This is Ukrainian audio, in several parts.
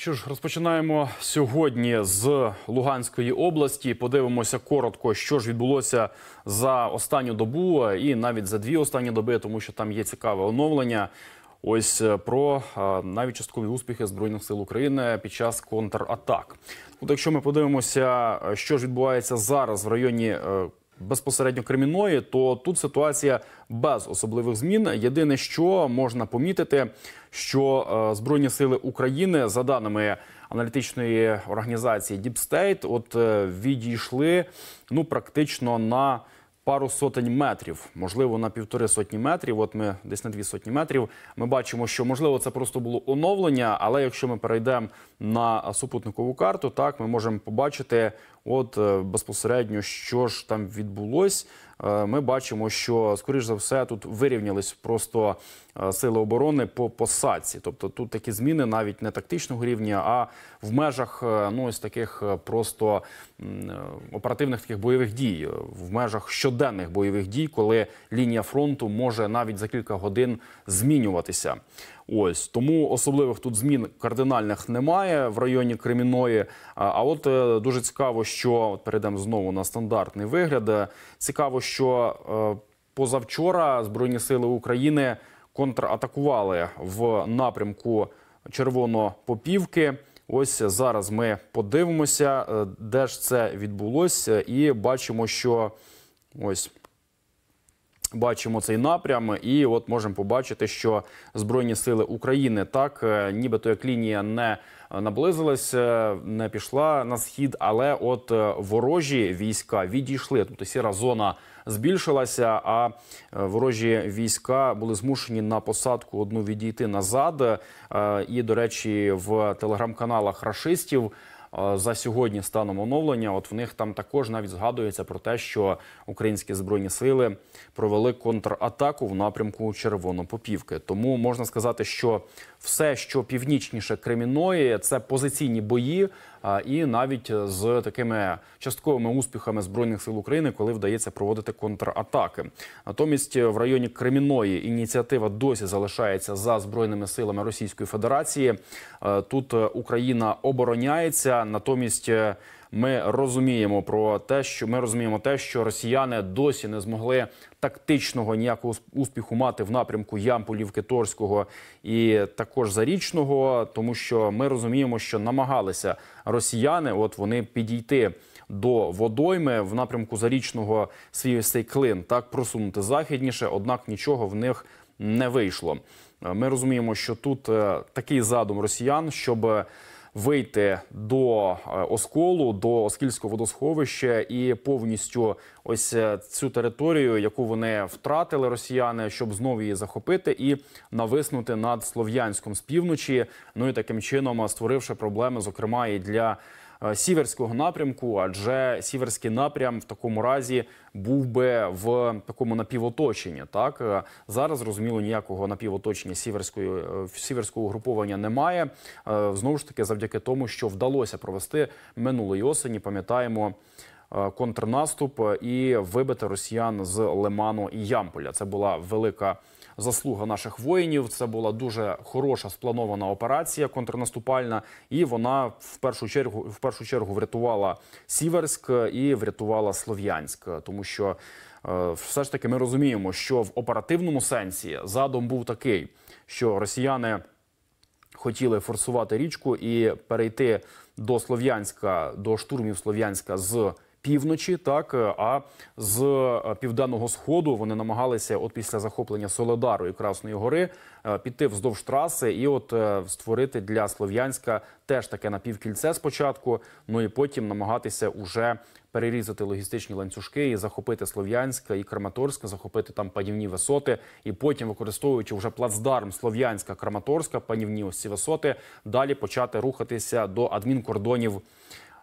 Що ж, розпочинаємо сьогодні з Луганської області. Подивимося коротко, що ж відбулося за останню добу і навіть за дві останні доби, тому що там є цікаве оновлення. Ось про навіть часткові успіхи Збройних сил України під час контратак. От якщо ми подивимося, що ж відбувається зараз в районі безпосередньо Кремінної, то тут ситуація без особливих змін. Єдине, що можна помітити, що Збройні сили України, за даними аналітичної організації Deep State, от відійшли практично на пару сотень метрів, можливо, на 1,5 метрів, от ми десь на 200 метрів. Ми бачимо, що, можливо, це просто було оновлення, але якщо ми перейдемо на супутникову карту, так, ми можемо побачити от безпосередньо, що ж там відбулось. Ми бачимо, що, скоріш за все, тут вирівнялись просто сили оборони по посадці. Тобто тут такі зміни навіть не тактичного рівня, а в межах ось таких просто оперативних таких бойових дій, в межах щоденних бойових дій, коли лінія фронту може навіть за кілька годин змінюватися. Ось, тому особливих тут змін кардинальних немає в районі Кремінної. А от дуже цікаво, що, перейдемо знову на стандартний вигляд, цікаво, що позавчора Збройні сили України контратакували в напрямку Червонопопівки. Ось зараз ми подивимося, де ж це відбулося, і бачимо, що ось бачимо цей напрям, і от можемо побачити, що Збройні сили України так, нібито як лінія не наблизилась, не пішла на схід, але от ворожі війська відійшли, тобто сіра зона збільшилася, а ворожі війська були змушені на посадку одну відійти назад. І, до речі, в телеграм-каналах рашистів за сьогодні станом оновлення, от в них там також навіть згадується про те, що українські Збройні сили провели контратаку в напрямку Червонопопівки. Тому можна сказати, що все, що північніше Кремінної, це позиційні бої, і навіть з такими частковими успіхами Збройних сил України, коли вдається проводити контратаки. Натомість в районі Кремінної ініціатива досі залишається за Збройними силами Російської Федерації. Тут Україна обороняється, натомість ми розуміємо те, що росіяни досі не змогли тактичного ніякого успіху мати в напрямку Ямполівки, Торського і також Зарічного, тому що ми розуміємо, що намагалися росіяни, от вони підійти до водойми в напрямку Зарічного, свій ось цей клин, так просунути західніше, однак нічого в них не вийшло. Ми розуміємо, що тут такий задум росіян, щоб вийти до Осколу, до Оскільського водосховища і повністю ось цю територію, яку вони втратили, росіяни, щоб знову її захопити і нависнути над Слов'янськом з півночі, і таким чином створивши проблеми, зокрема, і для Сіверського напрямку, адже Сіверський напрям в такому разі був би в такому напівоточенні. Так? Зараз, зрозуміло, ніякого напівоточення сіверського угруповання немає. Знову ж таки, завдяки тому, що вдалося провести минулої осені, пам'ятаємо, контрнаступ і вибити росіян з Лиману і Ямполя. Це була велика заслуга наших воїнів, це була дуже хороша спланована операція контрнаступальна, і вона в першу чергу врятувала Сіверськ і врятувала Слов'янськ, тому що все ж таки ми розуміємо, що в оперативному сенсі задум був такий, що росіяни хотіли форсувати річку і перейти до Слов'янська, до штурмів Слов'янська з півночі, так, а з південного сходу вони намагалися от після захоплення Соледару і Красної Гори піти вздовж траси і от створити для Слов'янська теж таке напівкільце спочатку, і потім намагатися уже перерізати логістичні ланцюжки і захопити Слов'янськ і Краматорськ, захопити там панівні висоти, і потім, використовуючи вже плацдарм Слов'янська, Краматорська, панівні ось ці висоти, далі почати рухатися до адмінкордонів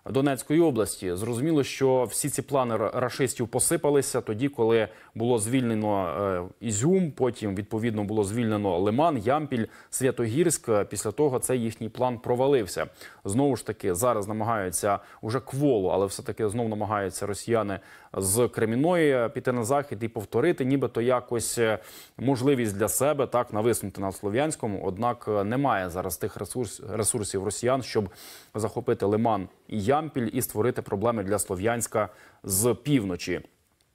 Донецької області. Зрозуміло, що всі ці плани рашистів посипалися тоді, коли було звільнено Ізюм, потім, відповідно, було звільнено Лиман, Ямпіль, Святогірськ. Після того цей їхній план провалився. Знову ж таки, зараз намагаються уже кволу, але все-таки знову намагаються росіяни з Кремінної піти на захід і повторити, нібито якось можливість для себе так нависнути над Слов'янськом. Однак немає зараз тих ресурсів росіян, щоб захопити Лиман і Ямпіль і створити проблеми для Слов'янська з півночі.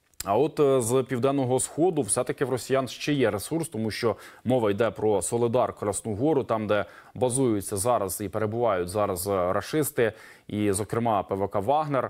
А от з Південного Сходу все-таки в росіян ще є ресурс, тому що мова йде про Солидар, Красну Гору, там, де базуються зараз і перебувають зараз рашисти, і, зокрема, ПВК «Вагнер».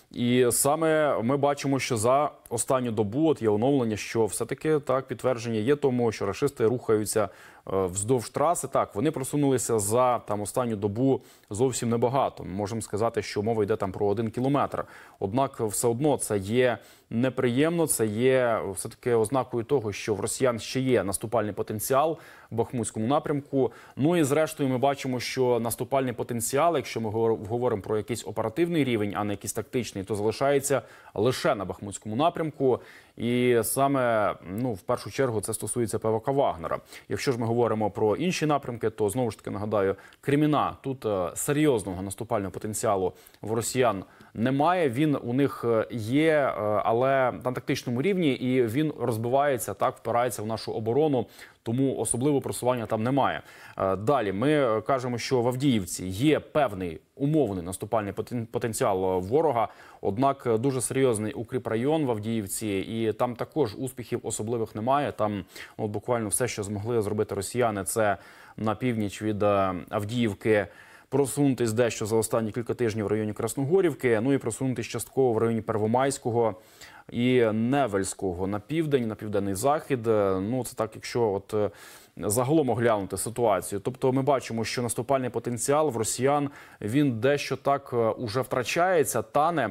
І саме ми бачимо, що за останню добу от є оновлення, що все-таки так підтвердження є тому, що рашисти рухаються вздовж траси. Так, вони просунулися за там останню добу зовсім небагато. Ми можемо сказати, що мова йде там про 1 кілометр. Однак все одно це є неприємно, це є все-таки ознакою того, що в росіян ще є наступальний потенціал в Бахмутському напрямку. Ну і зрештою ми бачимо, що наступальний потенціал, якщо ми говоримо про якийсь оперативний рівень, а не якийсь тактичний, то залишається лише на Бахмутському напрямку. І саме, в першу чергу, це стосується ПВК «Вагнера». Якщо ж ми говоримо про інші напрямки, то, знову ж таки, нагадаю, Креміна. Тут серйозного наступального потенціалу в росіян немає. Він у них є, але на тактичному рівні, і він розбивається, так, впирається в нашу оборону, тому особливого просування там немає. Далі, ми кажемо, що в Авдіївці є певний умовний наступальний потенціал ворога, однак дуже серйозний укріпрайон в Авдіївці, і там також успіхів особливих немає. Там буквально все, що змогли зробити росіяни, це на північ від Авдіївки просунутись дещо за останні кілька тижнів в районі Красногорівки, ну і просунутись частково в районі Первомайського і Невельського на південь, на південний захід. Ну, це так, якщо от загалом оглянути ситуацію. Тобто ми бачимо, що наступальний потенціал в росіян, він дещо так уже втрачається, тане.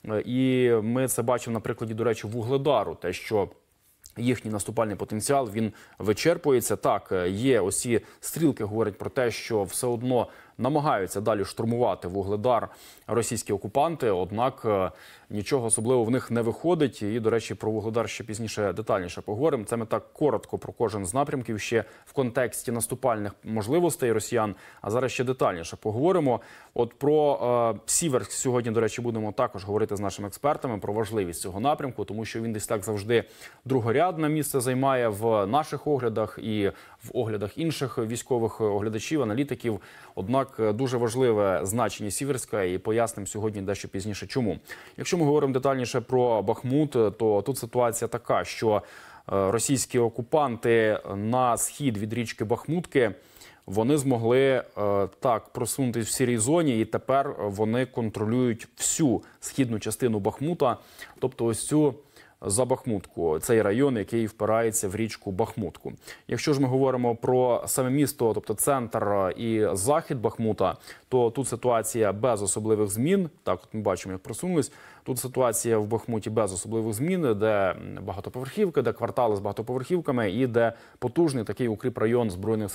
І ми це бачимо на прикладі, до речі, Вугледару, те, що їхній наступальний потенціал, він вичерпується. Так, є осі стрілки, говорять про те, що все одно намагаються далі штурмувати Вугледар російські окупанти, однак нічого особливого в них не виходить. І, до речі, про Вугледар ще пізніше детальніше поговоримо. Це ми так коротко про кожен з напрямків ще в контексті наступальних можливостей росіян, а зараз ще детальніше поговоримо. От про Сіверськ сьогодні, до речі, будемо також говорити з нашими експертами про важливість цього напрямку, тому що він десь так завжди другорядне місце займає в наших оглядах і в оглядах інших військових оглядачів, аналітиків. Однак дуже важливе значення Сіверська, і пояснимо сьогодні дещо пізніше чому. Якщо ми говоримо детальніше про Бахмут, то тут ситуація така, що російські окупанти на схід від річки Бахмутки, вони змогли так просунутися в сірій зоні, і тепер вони контролюють всю східну частину Бахмута, тобто ось цю за Бахмутку, цей район, який впирається в річку Бахмутку. Якщо ж ми говоримо про саме місто, тобто центр і захід Бахмута, то тут ситуація без особливих змін. Так, от ми бачимо, як просунулись. Тут ситуація в Бахмуті без особливих змін, де багатоповерхівки, де квартали з багатоповерхівками і де потужний такий укріпрайон Збройних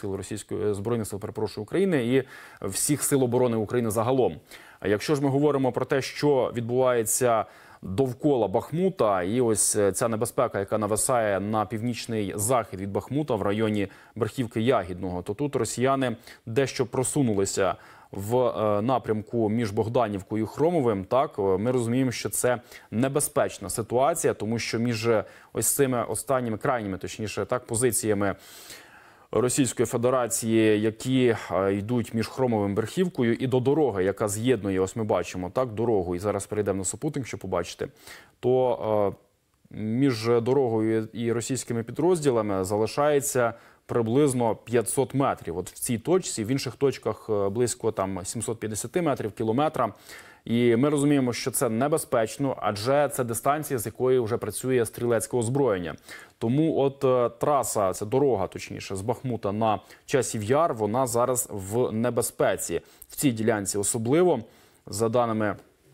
сил України і всіх сил оборони України загалом. А якщо ж ми говоримо про те, що відбувається довкола Бахмута, і ось ця небезпека, яка нависає на північний захід від Бахмута в районі Верхівки Ягідного, то тут росіяни дещо просунулися в напрямку між Богданівкою і Хромовим. Так, ми розуміємо, що це небезпечна ситуація, тому що між ось цими останніми, крайніми, точніше, так, позиціями Російської Федерації, які йдуть між Хромовим, Верхівкою і до дороги, яка з'єднує, ось ми бачимо, так, дорогу, і зараз перейдемо на супутник, щоб побачити, то між дорогою і російськими підрозділами залишається приблизно 500 метрів. От в цій точці, в інших точках близько там 750 метрів, кілометра. І ми розуміємо, що це небезпечно, адже це дистанція, з якої вже працює стрілецьке озброєння. Тому от траса, це дорога, точніше, з Бахмута на Часів Яр, вона зараз в небезпеці. В цій ділянці особливо, за даними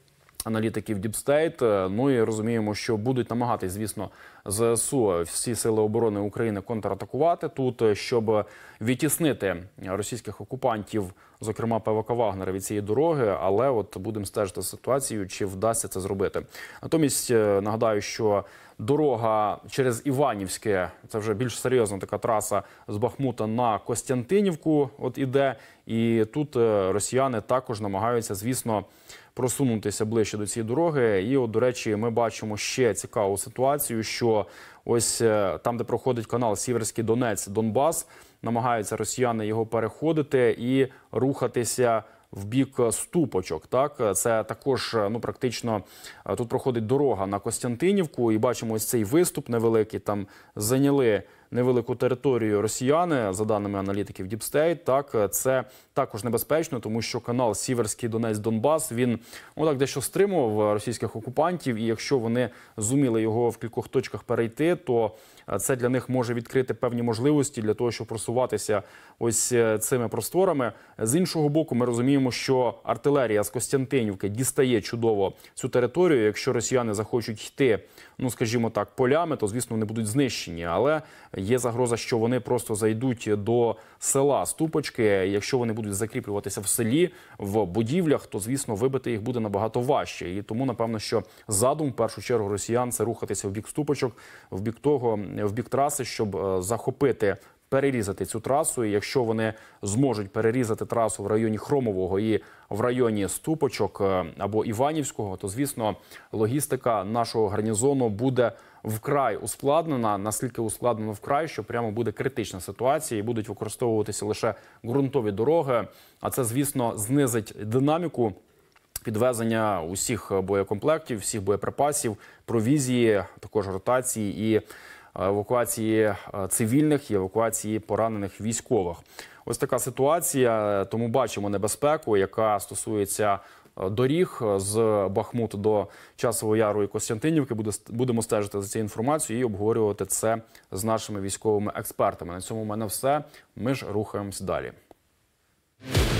аналітиків Deep State. Ну і розуміємо, що будуть намагатись, звісно, ЗСУ, всі сили оборони України контратакувати тут, щоб відтіснити російських окупантів, зокрема ПВК Вагнера, від цієї дороги. Але от будемо стежити ситуацію, чи вдасться це зробити. Натомість нагадаю, що дорога через Іванівське, це вже більш серйозна така траса з Бахмута на Костянтинівку от іде. І тут росіяни також намагаються, звісно, просунутися ближче до цієї дороги. І от, до речі, ми бачимо ще цікаву ситуацію, що ось там, де проходить канал Сіверський Донець, Донбас, намагаються росіяни його переходити і рухатися в бік Ступочок. Так, це також, ну, практично тут проходить дорога на Костянтинівку, і бачимо ось цей виступ невеликий. Там зайняли невелику територію росіяни, за даними аналітиків Deep State. Так, це також небезпечно, тому що канал Сіверський Донець-Донбас, він так дещо стримував російських окупантів, і якщо вони зуміли його в кількох точках перейти, то це для них може відкрити певні можливості для того, щоб просуватися ось цими просторами. З іншого боку, ми розуміємо, що артилерія з Костянтинівки дістає чудово цю територію. Якщо росіяни захочуть йти, ну, скажімо так, полями, то, звісно, вони будуть знищені. Але є загроза, що вони просто зайдуть до села Ступочки. Якщо вони будуть закріплюватися в селі, в будівлях, то, звісно, вибити їх буде набагато важче. І тому, напевно, що задум, в першу чергу, росіян – це рухатися в бік Ступочок, в бік траси, щоб захопити, перерізати цю трасу. І якщо вони зможуть перерізати трасу в районі Хромового і в районі Ступочок або Іванівського, то, звісно, логістика нашого гарнізону буде вкрай ускладнена. Наскільки ускладнено вкрай, що прямо буде критична ситуація і будуть використовуватися лише ґрунтові дороги. А це, звісно, знизить динаміку підвезення усіх боєкомплектів, всіх боєприпасів, провізії, також ротації і евакуації цивільних і евакуації поранених військових. Ось така ситуація, тому бачимо небезпеку, яка стосується доріг з Бахмуту до Часового Яру і Костянтинівки. Будемо стежити за цією інформацією і обговорювати це з нашими військовими експертами. На цьому в мене все. Ми ж рухаємось далі.